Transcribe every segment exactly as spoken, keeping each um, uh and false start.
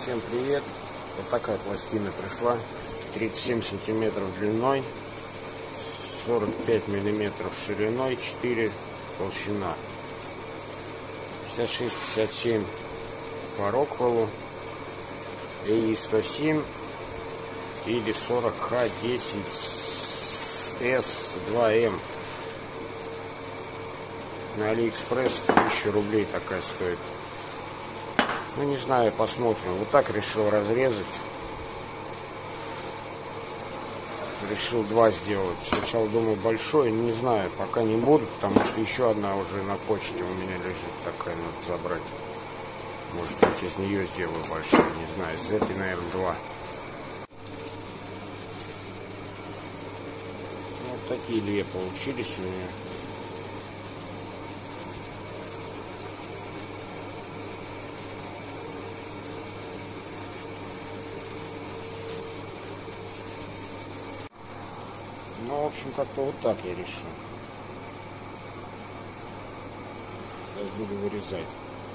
Всем привет! Вот такая пластина пришла, тридцать семь сантиметров длиной, сорок пять миллиметров шириной, четыре толщина, пятьдесят шесть пятьдесят семь по Роквеллу, и сто семь или сорок ха десять эс два эм. На Алиэкспресс тысячу рублей такая стоит. Ну, не знаю, посмотрим. Вот так решил разрезать. Решил два сделать. Сначала думаю большой, не знаю, пока не буду, потому что еще одна уже на почте у меня лежит. Такая надо забрать. Может быть, из нее сделаю большой, не знаю. Из этой, наверное, два. Вот такие две получились у меня. Ну, в общем, как-то вот так я решил. Сейчас буду вырезать.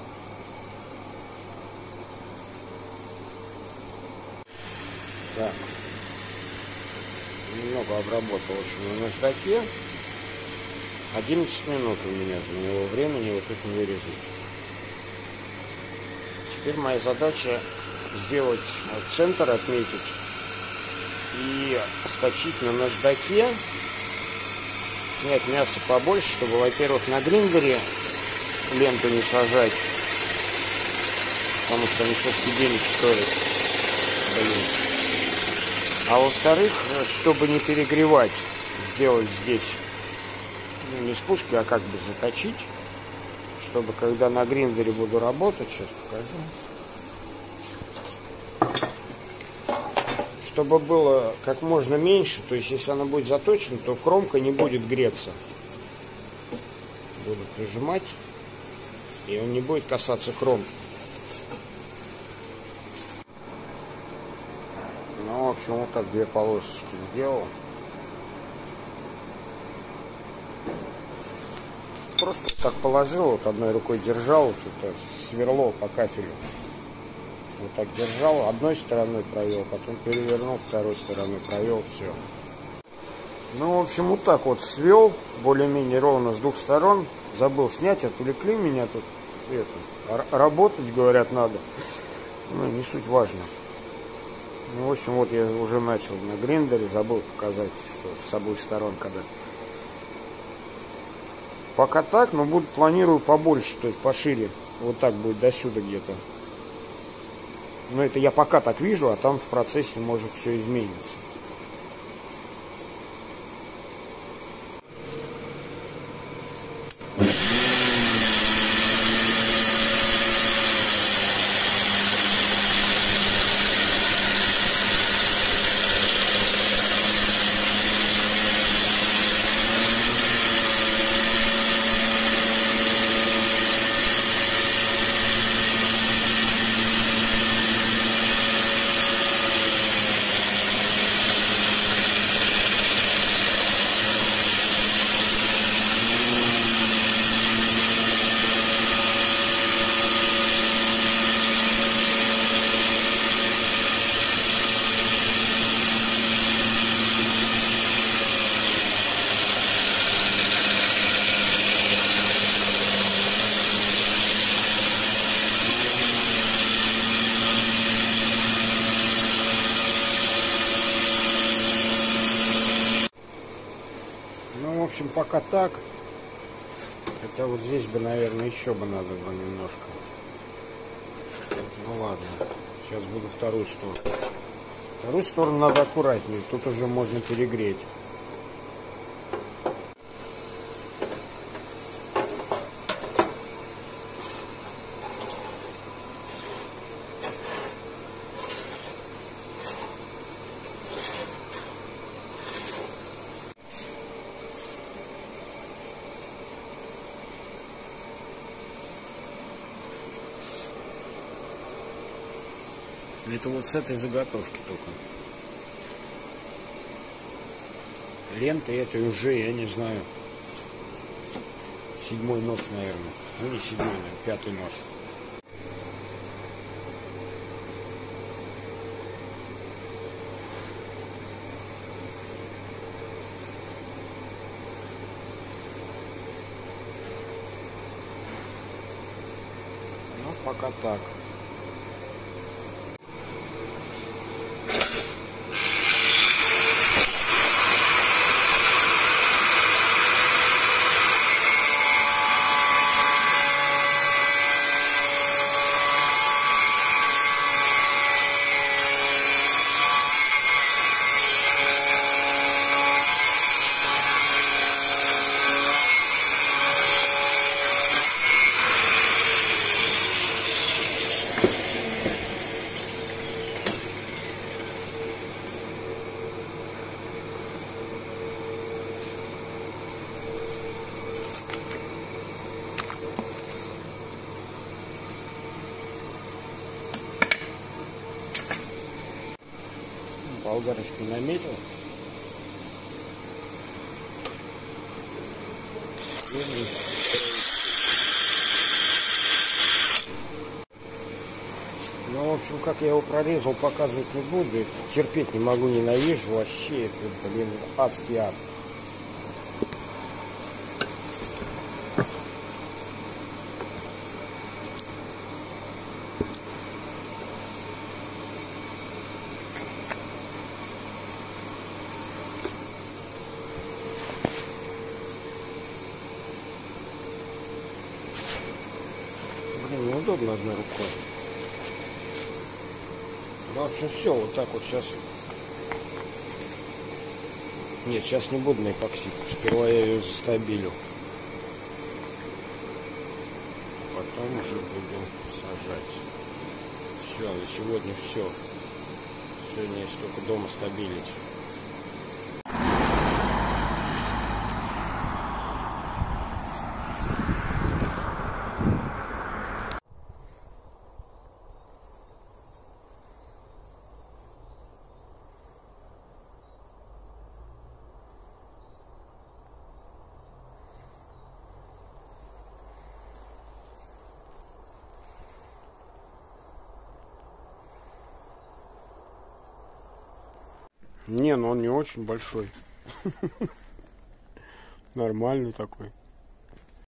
Так. Немного обработал, в общем, на наждаке. одиннадцать минут у меня заняло времени вот это вырезать. Теперь моя задача сделать центр, отметить. И сточить на наждаке, снять мясо побольше, чтобы, во-первых, на гриндере ленту не сажать, потому что они все-таки денег стоят. А во-вторых, чтобы не перегревать, сделать здесь, ну, не спуск, а как бы заточить, чтобы когда на гриндере буду работать, сейчас покажу. Чтобы было как можно меньше, то есть если она будет заточена, то кромка не будет греться. Буду прижимать, и он не будет касаться кромки. Ну, в общем, вот так две полосочки сделал. Просто вот так положил, вот одной рукой держал, вот это сверло по кафелю. Вот так держал, одной стороной провел, потом перевернул, второй стороной провел, все. Ну, в общем, вот так вот свел, более-менее ровно с двух сторон. Забыл снять, отвлекли меня тут. Это, работать, говорят, надо. Ну, не суть важно. Ну, в общем, вот я уже начал на гриндере, забыл показать, что с обоих сторон когда. Пока так, но буду, планирую побольше, то есть пошире. Вот так будет до сюда где-то. Но это я пока так вижу, а там в процессе может все измениться. Ну, в общем, пока так. Хотя вот здесь бы, наверное, еще бы надо было немножко. Ну ладно. Сейчас буду вторую сторону. Вторую сторону надо аккуратнее. Тут уже можно перегреть. Это вот с этой заготовки только. Лента это уже, я не знаю, седьмой нож, наверное. Ну не седьмой, наверное, пятый нож. пока так. Болгарочку наметил. Ну, в общем, как я его прорезал, показывать не буду. Это терпеть не могу, ненавижу вообще. Это, блин, адский ад. Блин, неудобно одной рукой. Ну, в общем, все, вот так вот сейчас. Нет, сейчас не буду на эпоксидку. Сперва я ее застабилю. Потом уже буду сажать. Все, на сегодня все. Сегодня есть только дома стабилить. Не, ну он не очень большой. Нормальный такой.